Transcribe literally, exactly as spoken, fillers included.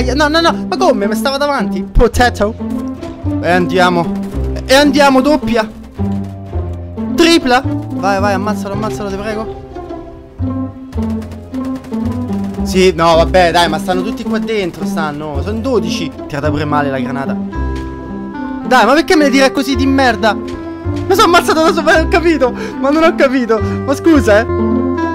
via. No, no, no. Ma come? Mi stava davanti. Potato. E andiamo. E andiamo, doppia. Tripla. Vai, vai, ammazzalo, ammazzalo, ti prego. Sì, no, vabbè, dai, ma stanno tutti qua dentro, stanno. Sono dodici. Tirata pure male la granata. Dai, ma perché me ne tira così di merda? Mi sono ammazzato da sopra, non ho capito. Ma non ho capito. Ma scusa, eh.